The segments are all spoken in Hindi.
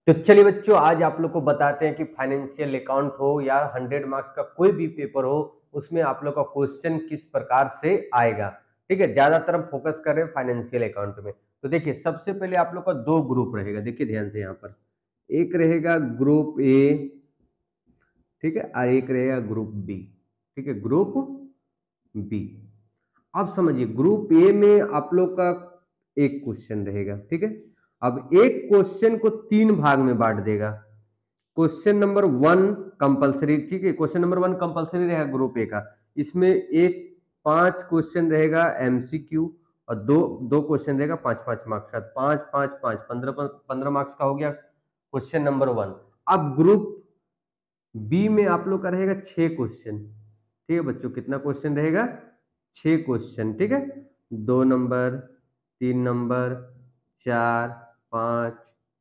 तो चलिए बच्चों, आज आप लोग को बताते हैं कि फाइनेंशियल अकाउंट हो या 100 मार्क्स का कोई भी पेपर हो, उसमें आप लोग का क्वेश्चन किस प्रकार से आएगा। ठीक है, ज्यादातर हम फोकस कर रहे हैं फाइनेंशियल अकाउंट में। तो देखिए, सबसे पहले आप लोग का दो ग्रुप रहेगा। देखिए ध्यान से, यहाँ पर एक रहेगा ग्रुप ए, ठीक है, और एक रहेगा ग्रुप बी। ठीक है, ग्रुप बी। अब समझिए, ग्रुप ए में आप लोग का एक क्वेश्चन रहेगा। ठीक है, अब एक क्वेश्चन को तीन भाग में बांट देगा। क्वेश्चन नंबर वन कंपलसरी, ठीक है, क्वेश्चन नंबर वन कंपलसरी रहेगा ग्रुप ए का। इसमें एक 5 क्वेश्चन रहेगा एमसीक्यू, और दो दो क्वेश्चन रहेगा 5-5 मार्क्स का। 5-5-5 15 मार्क्स का हो गया क्वेश्चन नंबर वन। अब ग्रुप बी में आप लोग का रहेगा 6 क्वेश्चन। ठीक है बच्चों, कितना क्वेश्चन रहेगा? 6 क्वेश्चन। ठीक है, 2 नंबर, 3 नंबर, 4, 5,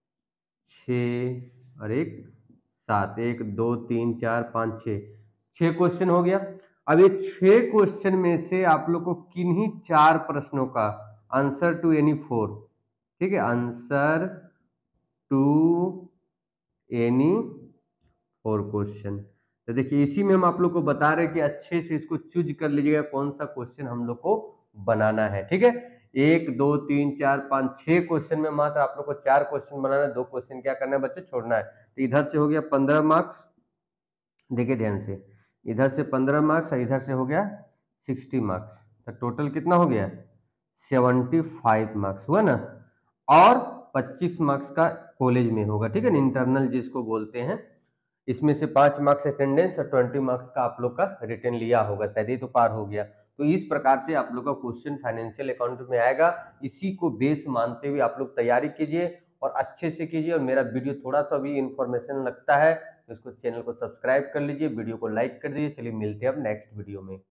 6 और एक 7। 1 2 3 4 5 6, 6 क्वेश्चन हो गया। अब ये 6 क्वेश्चन में से आप लोग को किन्हीं 4 प्रश्नों का आंसर टू एनी 4, ठीक है, आंसर टू एनी 4 क्वेश्चन। तो देखिए, इसी में हम आप लोग को बता रहे हैं कि अच्छे से इसको चूज कर लीजिएगा कौन सा क्वेश्चन हम लोग को बनाना है। ठीक है, 1 2 3 4 5 6 क्वेश्चन में मात्र आप लोग को 4 क्वेश्चन बनाना है। 2 क्वेश्चन क्या करना है बच्चे? छोड़ना है। तो इधर से हो गया 15 मार्क्स। देखिए ध्यान से, इधर से 15 मार्क्स और इधर से हो गया 60 मार्क्स। तो टोटल कितना हो गया? 75 मार्क्स हुआ ना। और 25 मार्क्स का कॉलेज में होगा। ठीक है ना, इंटरनल जिसको बोलते हैं। इसमें से 5 मार्क्स अटेंडेंस और 20 मार्क्स का आप लोग का रिटर्न लिया होगा, शायद ये तो पार हो गया। तो इस प्रकार से आप लोग का क्वेश्चन फाइनेंशियल अकाउंट में आएगा। इसी को बेस मानते हुए आप लोग तैयारी कीजिए और अच्छे से कीजिए। और मेरा वीडियो थोड़ा सा भी इंफॉर्मेशन लगता है तो इसको, चैनल को सब्सक्राइब कर लीजिए, वीडियो को लाइक कर दीजिए। चलिए मिलते हैं अब नेक्स्ट वीडियो में।